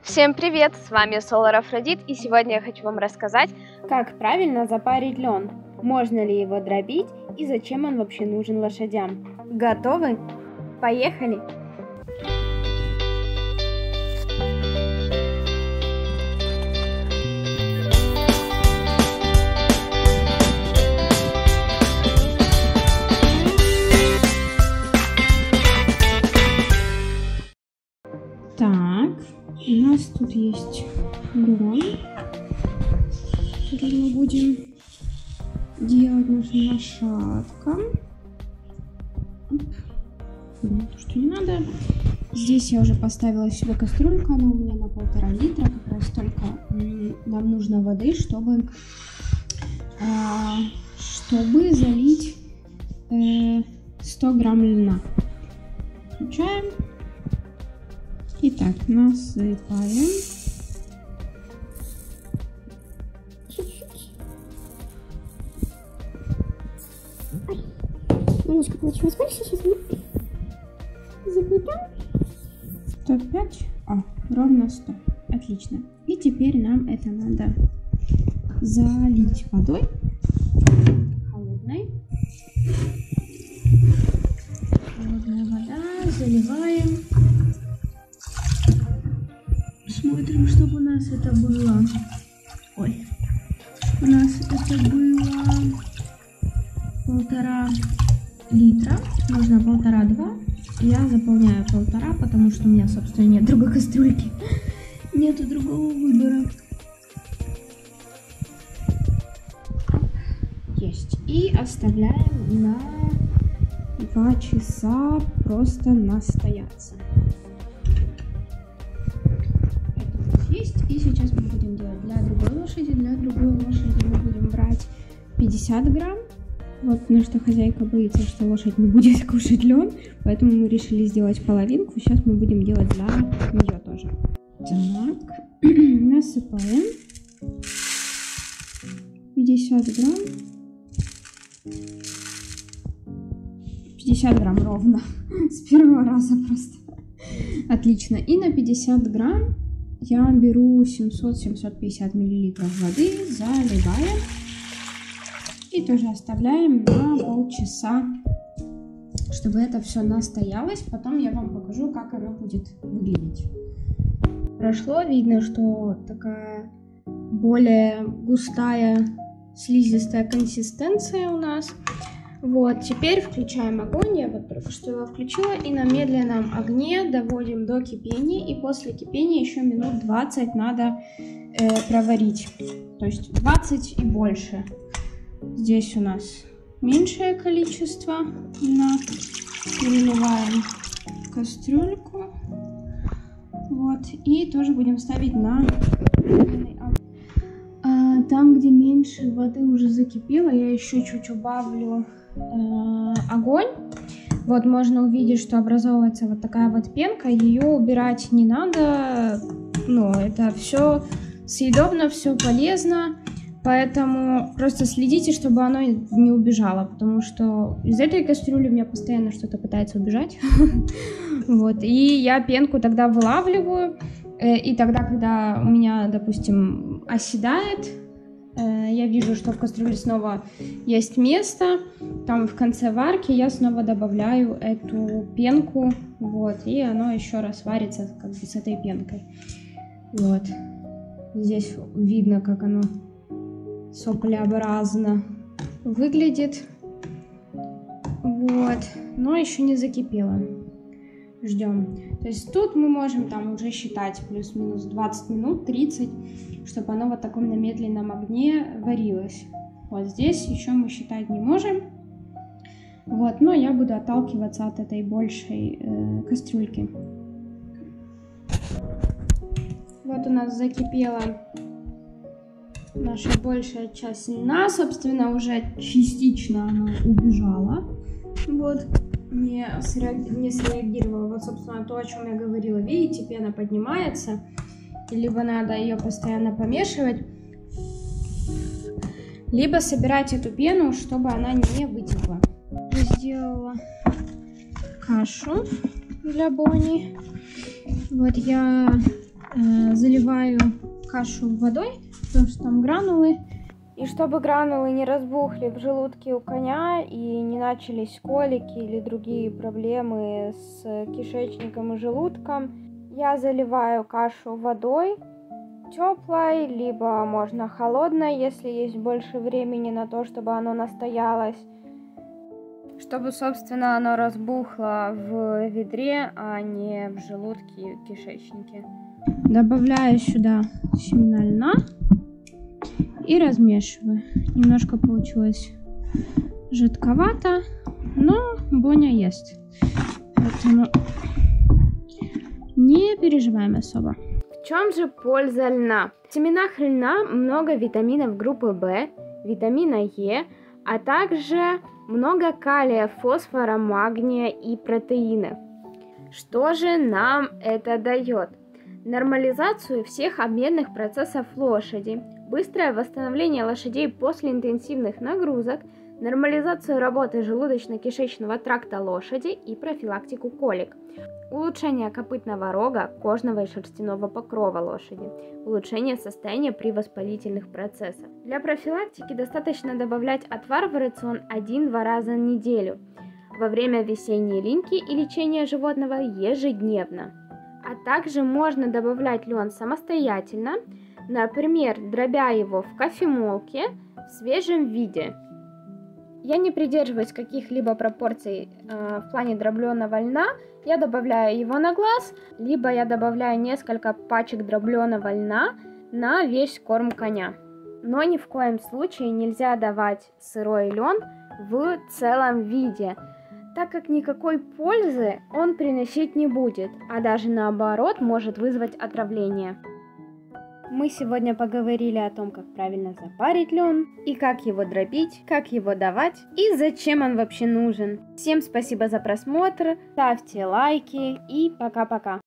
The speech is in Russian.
Всем привет! С вами Solar Aphrodite, и сегодня я хочу вам рассказать, как правильно запарить лен, можно ли его дробить и зачем он вообще нужен лошадям. Готовы? Поехали! Так, у нас тут есть лен, который мы будем делать нашим лошадкам. То, что не надо. Здесь я уже поставила себе кастрюльку, она у меня на 1,5 литра, как раз столько нам нужно воды, чтобы залить 100 грамм льна. Включаем. Итак, насыпаем. Немножко получилось больше, сейчас мы заплетем. 105, ровно 100. Отлично. И теперь нам это надо залить водой холодной. Холодная вода, заливаем. Смотрим, чтобы у нас это было. Ой, у нас это было 1,5 литра. Нужно 1,5-2. Я заполняю 1,5, потому что у меня, собственно, нет другой кастрюльки. Нету другого выбора. Есть. И оставляем на 2 часа просто настояться. Есть. И сейчас мы будем делать для другой лошади. Для другой лошади мы будем брать 50 грамм. Вот, потому что хозяйка боится, что лошадь не будет кушать лен, поэтому мы решили сделать половинку. Сейчас мы будем делать для нее тоже. Так, насыпаем 50 грамм. 50 грамм ровно. С первого раза просто. Отлично. И на 50 грамм я беру 700-750 миллилитров воды, заливаем и тоже оставляем на полчаса, чтобы это все настоялось. Потом я вам покажу, как оно будет выглядеть. Прошло, видно, что такая более густая слизистая консистенция у нас. Вот, теперь включаем огонь, я вот только что его включила, и на медленном огне доводим до кипения, и после кипения еще минут 20 надо проварить, то есть 20 и больше. Здесь у нас меньшее количество льна, переливаем в кастрюльку, вот, и тоже будем ставить на медленный огонь. Там, где меньше воды уже закипело, я еще чуть убавлю огонь. Вот можно увидеть, что образовывается вот такая вот пенка. Ее убирать не надо. Ну, это все съедобно, все полезно. Поэтому просто следите, чтобы оно не убежало. Потому что из этой кастрюли у меня постоянно что-то пытается убежать. Вот. И я пенку тогда вылавливаю. И тогда, когда у меня, допустим, оседает, я вижу, что в кастрюле снова есть место, там в конце варки я снова добавляю эту пенку, вот, и оно еще раз варится как бы с этой пенкой. Вот, здесь видно, как оно соплеобразно выглядит, вот, но еще не закипело. Ждем. То есть тут мы можем там уже считать плюс-минус 20 минут, 30, чтобы оно в таком на медленном огне варилось. Вот здесь еще мы считать не можем. Вот, но я буду отталкиваться от этой большей кастрюльки. Вот у нас закипела наша большая часть льна. Собственно, уже частично она убежала. Вот. Не среагировала. Вот, собственно, то, о чем я говорила. Видите, пена поднимается. И либо надо ее постоянно помешивать, либо собирать эту пену, чтобы она не вытекла. Сделала кашу для Бонни. Вот я кашу водой, потому что там гранулы. И чтобы гранулы не разбухли в желудке у коня и не начались колики или другие проблемы с кишечником и желудком, я заливаю кашу водой теплой, либо можно холодной, если есть больше времени на то, чтобы оно настоялось. Чтобы, собственно, оно разбухло в ведре, а не в желудке и кишечнике. Добавляю сюда семена льна и размешиваю. Немножко получилось жидковато, но Боня ест. Поэтому не переживаем особо. В чем же польза льна? В семенах льна много витаминов группы В, витамина Е, а также много калия, фосфора, магния и протеинов. Что же нам это дает? Нормализацию всех обменных процессов лошади, быстрое восстановление лошадей после интенсивных нагрузок, нормализацию работы желудочно-кишечного тракта лошади и профилактику колик, улучшение копытного рога, кожного и шерстяного покрова лошади, улучшение состояния при воспалительных процессах. Для профилактики достаточно добавлять отвар в рацион 1-2 раза в неделю, во время весенней линьки и лечения животного ежедневно. А также можно добавлять лен самостоятельно, например, дробя его в кофемолке в свежем виде. Я не придерживаюсь каких-либо пропорций в плане дробленого льна, я добавляю его на глаз, либо я добавляю несколько пачек дробленого льна на весь корм коня. Но ни в коем случае нельзя давать сырой лен в целом виде, так как никакой пользы он приносить не будет, а даже наоборот может вызвать отравление. Мы сегодня поговорили о том, как правильно запарить лен, и как его дробить, как его давать, и зачем он вообще нужен. Всем спасибо за просмотр, ставьте лайки и пока-пока.